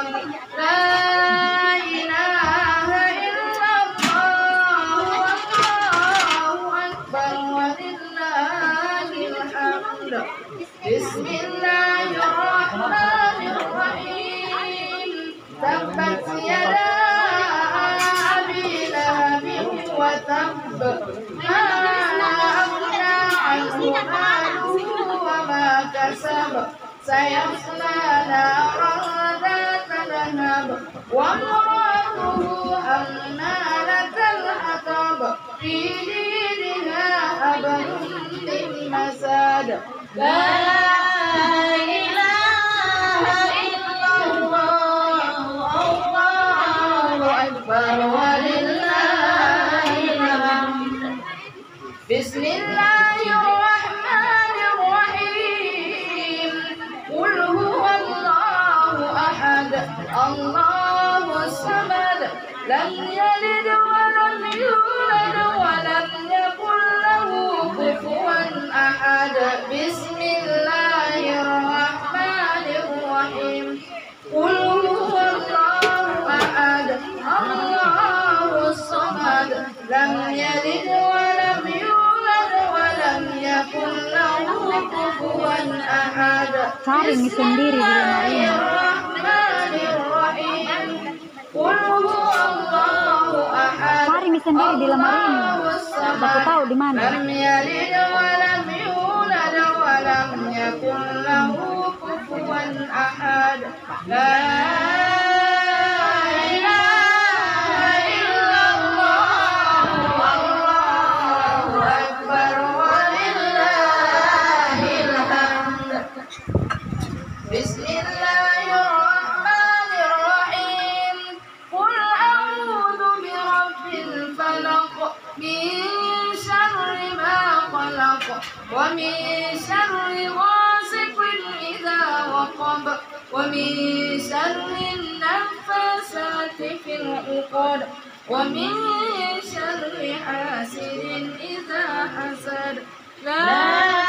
لا إله إلا الله والله أكبر ولله الحمد بسم الله الرحمن الرحيم تبت يدا أبي لهب وتب ما أغنى عنه ماله وما كسب سيصلى نارا ذات لهب وامرأته حمالة الحطب في جيدها حبل من مسد لا إله إلا الله الله أكبر ولله الحمد بسم الله الرحمن الرحيم قل هو الله أحد الله الصمد لم يلد ولم يولد ولم يكن له كفوا أحد بسم الله الرحمن الرحيم قل هو الله أحد الله الصمد لم يلد ولم يولد ولم يكن له كفوا أحد Saring sendiri di lemari ini. Saring sendiri di lemari ini. Aku tahu di mana. Lam yalid walam yulad walam yakun lahu kufuwan ahad. La ilaha illallah wallahu akbar walillahil hamd. Bismillahirrahmanirrahim. Qul a'udzu birabbil falaq min syarri ma khalaq wa min syarri ghasiqin idza waqab wa min syarri naffasati fil 'uqad wa min syarri hasidin idza hasad. La